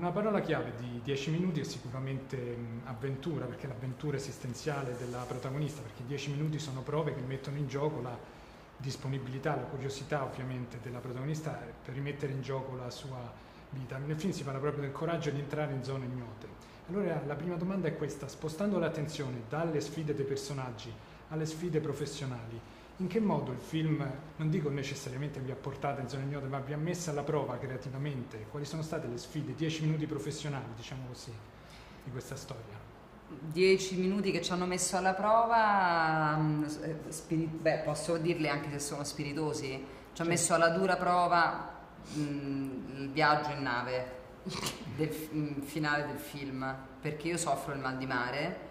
una parola chiave di 10 minuti è sicuramente avventura, perché l'avventura esistenziale della protagonista, perché 10 minuti sono prove che mettono in gioco la disponibilità, la curiosità ovviamente della protagonista per rimettere in gioco la sua vita. Nel film si parla proprio del coraggio di entrare in zone ignote. Allora la prima domanda è questa: spostando l'attenzione dalle sfide dei personaggi alle sfide professionali, in che modo il film, non dico necessariamente vi ha portato in zone ignote, ma vi ha messo alla prova creativamente? Quali sono state le sfide, 10 minuti professionali, diciamo così, di questa storia? 10 minuti che ci hanno messo alla prova, posso dirle anche se sono spiritosi, ci ha messo alla dura prova il viaggio in nave del finale del film, perché io soffro il mal di mare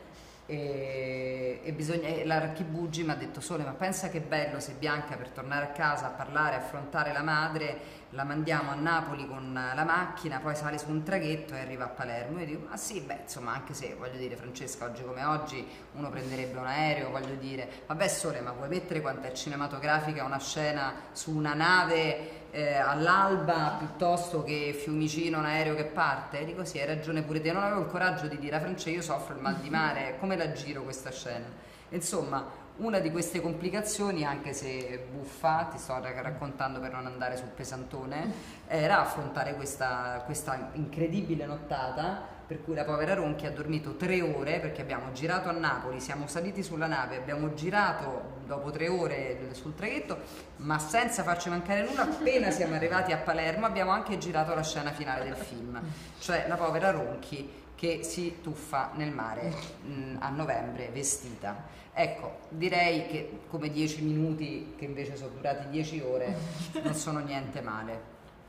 e l'Archibugi mi ha detto: Sole, ma pensa che bello se Bianca, per tornare a casa a parlare, affrontare la madre, la mandiamo a Napoli con la macchina, poi sale su un traghetto e arriva a Palermo. Io dico: ma sì, beh, insomma, anche se, voglio dire, Francesca, oggi come oggi uno prenderebbe un aereo, voglio dire, vabbè Sole, ma vuoi mettere quanto è cinematografica una scena su una nave all'alba piuttosto che Fiumicino, un aereo che parte? E dico: sì, hai ragione pure te. Non avevo il coraggio di dire a Francesca: io soffro il mal di mare, come la giro questa scena? Insomma, una di queste complicazioni, anche se buffa, ti sto raccontando per non andare sul pesantone, era affrontare questa incredibile nottata, per cui la povera Ronchi ha dormito 3 ore, perché abbiamo girato a Napoli, siamo saliti sulla nave, abbiamo girato dopo 3 ore sul traghetto, ma senza farci mancare nulla. Appena siamo arrivati a Palermo abbiamo anche girato la scena finale del film, cioè la povera Ronchi che si tuffa nel mare a novembre vestita. Ecco, direi che come 10 minuti, che invece sono durati 10 ore, non sono niente male.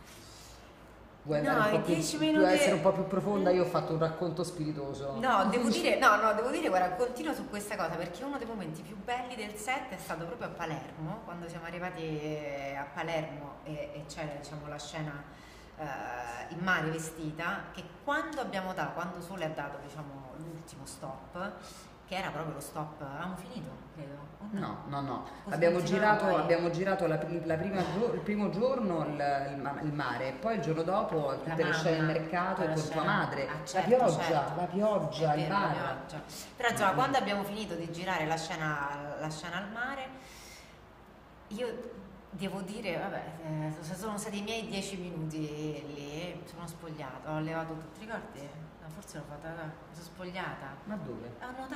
Vuoi andare un po' più, essere un po' più profonda? Io ho fatto un racconto spiritoso. Devo dire, guarda, continuo su questa cosa, perché uno dei momenti più belli del set è stato proprio a Palermo, quando siamo arrivati a Palermo e c'era, diciamo, la scena in mare vestita, che quando Sole ha dato, diciamo, l'ultimo stop, che era proprio lo stop, avevamo finito, credo. No. Abbiamo girato il primo giorno il mare, poi il giorno dopo tutte le scene del mercato e con tua madre, certo. la pioggia, il bar. Però insomma, quando abbiamo finito di girare la scena al mare, io devo dire, sono stati i miei 10 minuti lì, sono spogliata, ho levato tutti i ricordi. Forse l'ho fatta, mi sono spogliata. Ma dove?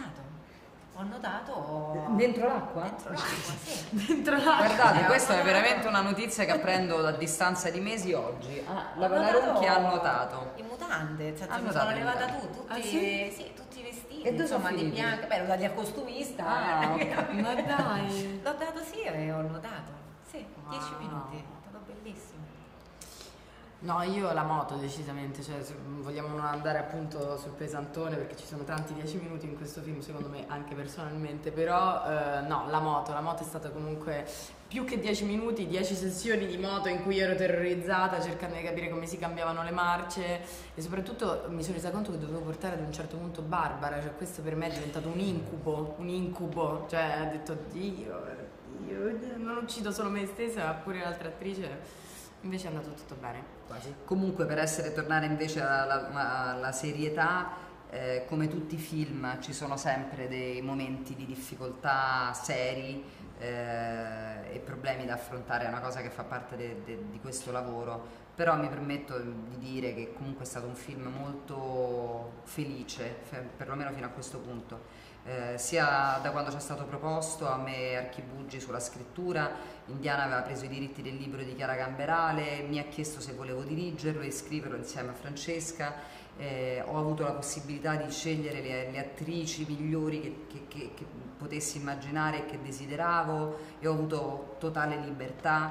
Ho notato. Dentro l'acqua? Dentro l'acqua, sì. Dentro l'acqua. Guardate, questa è veramente una notizia che apprendo a distanza di mesi oggi. La Ronchi ha notato. In mutande, mi sono levata tutti i vestiti. E dove insomma, sono di bianca. Beh, l'ho dati al costumista. Okay. Ma dai! L'ho dato e ho notato. Sì, 10 minuti. È stato bellissimo. No, io la moto decisamente, cioè vogliamo non andare appunto sul pesantone perché ci sono tanti 10 minuti in questo film, secondo me, anche personalmente, però no, la moto è stata comunque più che 10 minuti, 10 sessioni di moto in cui ero terrorizzata cercando di capire come si cambiavano le marce e soprattutto mi sono resa conto che dovevo portare ad un certo punto Barbara, cioè questo per me è diventato un incubo, cioè ho detto Dio, non uccido solo me stessa ma pure l'altra attrice. Invece è andato tutto bene, quasi. Comunque, per tornare invece alla serietà, come tutti i film ci sono sempre dei momenti di difficoltà seri e problemi da affrontare, è una cosa che fa parte di questo lavoro, però mi permetto di dire che comunque è stato un film molto felice, perlomeno fino a questo punto. Sia da quando ci è stato proposto a me Archibugi sulla scrittura, Indiana aveva preso i diritti del libro di Chiara Gamberale, mi ha chiesto se volevo dirigerlo e scriverlo insieme a Francesca, ho avuto la possibilità di scegliere le attrici migliori che potessi immaginare e che desideravo e ho avuto totale libertà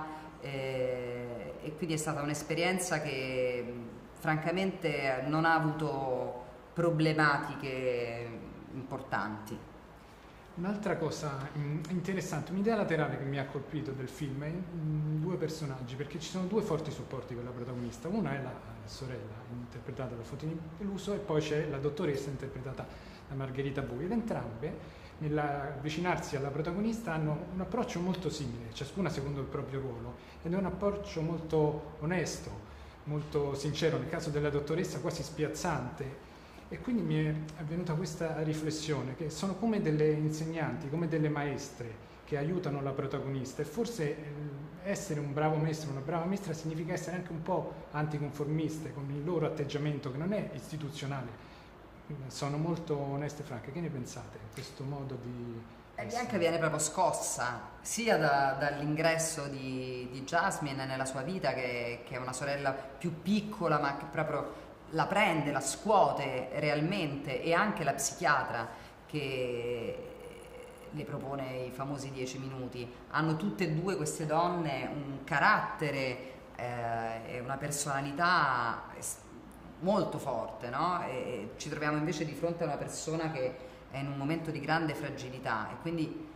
e quindi è stata un'esperienza che francamente non ha avuto problematiche importanti. Un'altra cosa interessante, un'idea laterale che mi ha colpito del film è due personaggi, perché ci sono due forti supporti per la protagonista. Una è la sorella, interpretata da Fotini Peluso, e poi c'è la dottoressa, interpretata da Margherita Bui, ed entrambe nell'avvicinarsi alla protagonista hanno un approccio molto simile, ciascuna secondo il proprio ruolo, ed è un approccio molto onesto, molto sincero, nel caso della dottoressa quasi spiazzante, e quindi mi è venuta questa riflessione che sono come delle insegnanti, come delle maestre che aiutano la protagonista, e forse essere un bravo maestro, una brava maestra significa essere anche un po' anticonformiste con il loro atteggiamento che non è istituzionale. Sono molto oneste e franche. Che ne pensate? Questo modo di... Bianca viene proprio scossa sia dall'ingresso di Jasmine nella sua vita, che è una sorella più piccola, ma che proprio la prende, la scuote realmente, e anche la psichiatra che le propone i famosi 10 minuti. Hanno tutte e due queste donne un carattere e una personalità molto forte, no? E ci troviamo invece di fronte a una persona che è in un momento di grande fragilità, e quindi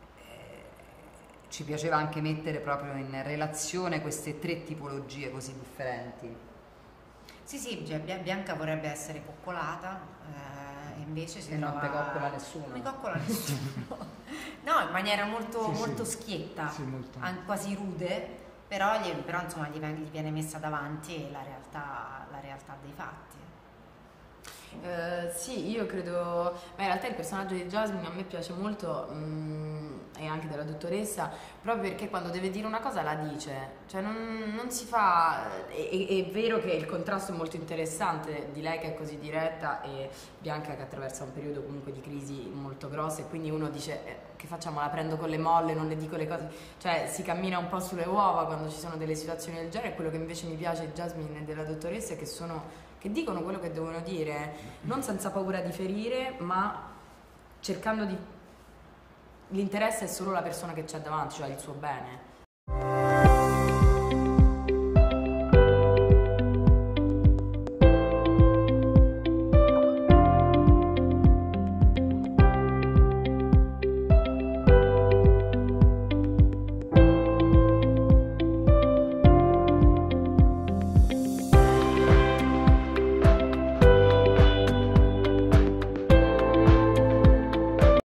ci piaceva anche mettere proprio in relazione queste tre tipologie così differenti. Sì, Bianca vorrebbe essere coccolata, e invece si trova... non te coccola nessuno. Non mi coccola nessuno. No, in maniera molto schietta, molto. Quasi rude, però insomma gli viene messa davanti la realtà dei fatti. Sì, io credo, ma in realtà il personaggio di Jasmine a me piace molto, e anche della dottoressa, proprio perché quando deve dire una cosa la dice, cioè non si fa, è vero che il contrasto è molto interessante di lei che è così diretta e Bianca che attraversa un periodo comunque di crisi molto grossa, e quindi uno dice che facciamo, la prendo con le molle, non le dico le cose, cioè si cammina un po' sulle uova quando ci sono delle situazioni del genere. Quello che invece mi piace di Jasmine e della dottoressa è che dicono quello che devono dire, non senza paura di ferire, ma cercando di... L'interesse è solo la persona che c'è davanti, cioè il suo bene.